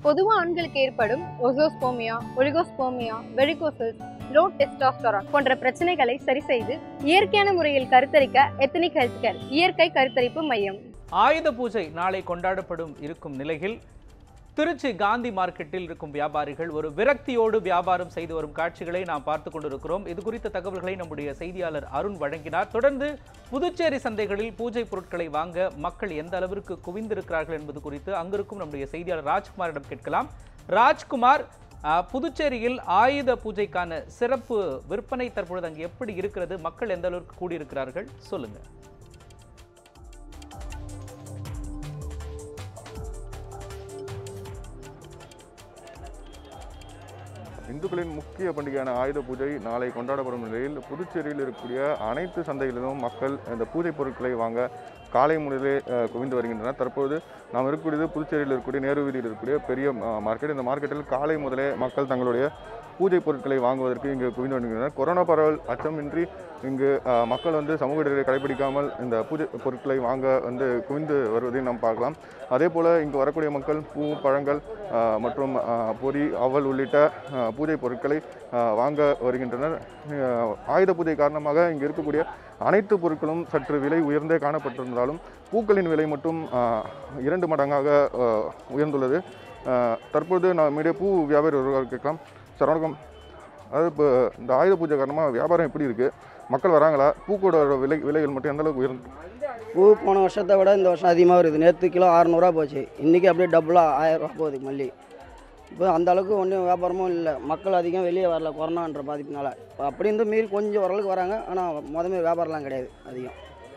பொதுவா ஆண்களுக்கு ஏற்படும் azoospermia, oligospermia, varicoceles, low testosterone போன்ற பிரச்சனைகளை சரி செய்து இயற்கையான முறையில் கருத்தரிக்க எத்தனிக் ஹெல்த் கேர் இயற்கை கருத்தரிப்பு மையம். ஆயுத பூஜை நாளை கொண்டாடப்படும் இருக்கும் நிலையில் திருச்சி காந்தி மார்க்கெட்டில் இருக்கும் வியாபாரிகள் ஒரு விரக்தியோடு வியாபாரம் செய்து வரும் காட்சிகளை நாம் பார்த்து கொண்டிருக்கிறோம். இது குறித்த தகவல்களை நம்முடைய செய்தியாளர் அருண் வழங்கினார். தொடர்ந்து புதுச்சேரி சந்தைகளில் பூஜை பொருட்களை வாங்க மக்கள் எந்த அளவிற்கு குவிந்திருக்கிறார்கள் என்பது குறித்து அங்கிருக்கும் நம்முடைய செய்தியாளர் ராஜ்குமாரிடம் கேட்கலாம். ராஜ்குமார், புதுச்சேரியில் ஆயுத பூஜைக்கான சிறப்பு விற்பனை தற்பொழுது அங்கு எப்படி இருக்கிறது? மக்கள் எந்த அளவிற்கு கூடியிருக்கிறார்கள் சொல்லுங்க. இந்துக்களின் முக்கிய பண்டிகையான ஆயுத பூஜை நாளை கொண்டாடப்படும் நிலையில் புதுச்சேரியில் இருக்கக்கூடிய அனைத்து சந்தைகளிலும் மக்கள் இந்த பூஜை பொருட்களை வாங்க காலை முதலே குவிந்து வருகின்றனர். தற்போது நாம் இருக்கக்கூடியது புதுச்சேரியில் இருக்கக்கூடிய நேரு வீதியில் இருக்கக்கூடிய பெரிய மார்க்கெட். இந்த மார்க்கெட்டில் காலை முதலே மக்கள் தங்களுடைய பூஜை பொருட்களை வாங்குவதற்கு இங்கு குவிந்து வருகின்றனர். கொரோனா பரவல் அச்சமின்றி இங்கு மக்கள் சமூக இடைவெளியை கடைபிடிக்காமல் இந்த பூஜை பொருட்களை வாங்க குவிந்து வருவதை நாம் பார்க்கலாம். அதே போல் இங்கு வரக்கூடிய மக்கள் பூ, பழங்கள் மற்றும் பொரி, அவல் உள்ளிட்ட பூஜை பொருட்களை வாங்க வருகின்றனர். ஆயுத பூஜை காரணமாக இங்கு இருக்கக்கூடிய அனைத்து பொருட்களும் சற்று விலை உயர்ந்தே காணப்பட்டிருந்தாலும் பூக்களின் விலை மட்டும் 2 மடங்காக உயர்ந்துள்ளது. தற்போது நான் மீடியா பூ வியாபாரி ஒருவர் கேட்கலாம். சார் வணக்கம். அதாவது இப்போ இந்த ஆயுத பூஜை காரணமாக வியாபாரம் எப்படி இருக்குது? மக்கள் வராங்களா? பூக்கோட விலைகள் மட்டும் எந்த அளவுக்கு உயர்ந்து? பூ போன வருஷத்தை விட இந்த வருஷம் அதிகமாக வருது. நேற்று கிலோ 600 போச்சு. இன்றைக்கி அப்படியே டபுளாக 1000 ரூபா போகுது மல்லி. இப்போ அந்த அளவுக்கு ஒன்றும் வியாபாரமும் இல்லை. மக்கள் அதிகம் வெளியே வரல கொரோனான்ற பாதிப்புனால. இப்போ அப்படி இருந்து மீறி கொஞ்சம் ஓரளவுக்கு வராங்க. ஆனால் முதல்ல வியாபாரம்லாம் கிடையாது அதிகம்.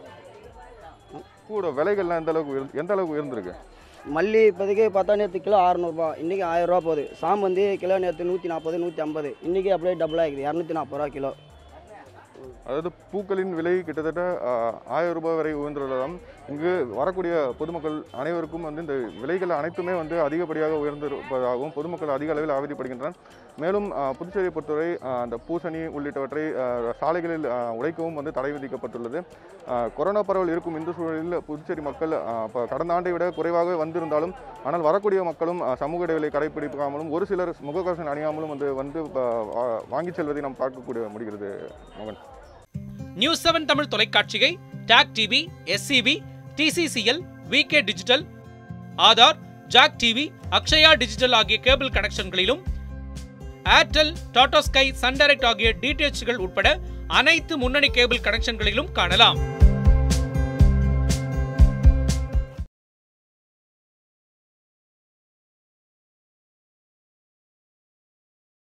பூவோட விலைகள்லாம் எந்த அளவுக்கு உயர்ந்திருக்கு? மல்லி இப்போதைக்கு பார்த்தா நேற்று கிலோ 600 ரூபா, இன்றைக்கி 1000 ரூபா போகுது. சாமந்தி கிலோ நேற்று 140, 150, இன்றைக்கி அப்படியே டபுளாக இருக்குது, 240 ரூபா கிலோ. அதாவது பூக்களின் விலை கிட்டத்தட்ட 1000 ரூபாய் வரை உயர்ந்துள்ளதாம். இங்கு வரக்கூடிய பொதுமக்கள் அனைவருக்கும் இந்த விலைகள் அனைத்துமே அதிகப்படியாக உயர்ந்திருப்பதாகவும் பொதுமக்கள் அதிக அளவில் அவதிப்படுகின்றனர். மேலும் புதுச்சேரியை பொறுத்தவரை அந்த பூசணி உள்ளிட்டவற்றை சாலைகளில் உடைக்கவும் தடை விதிக்கப்பட்டுள்ளது. கொரோனா பரவல் இருக்கும் இந்த சூழலில் புதுச்சேரி மக்கள் கடந்த ஆண்டை விட குறைவாக வந்திருந்தாலும் ஆனால் வரக்கூடிய மக்களும் சமூக இடைவெளியை கடைபிடிக்காமலும் ஒரு சிலர் முகக்கவசம் அணியாமலும் வாங்கி செல்வதை நாம் பார்க்கக்கூடிய முடிகிறது. மோகன். நியூஸ் 7 தமிழ் தொலைக்காட்சியை TAC TV, SCB, TCCL, VK digital, Aadhaar, Jack TV, Akshaya digital ஆகிய கேபிள் கனெக்ஷன்களிலும், Airtel, Tata Sky, Sun Direct ஆகிய DTHகள் உட்பட அனைத்து முன்னணி கேபிள் கனெக்ஷன்களிலும் காணலாம்.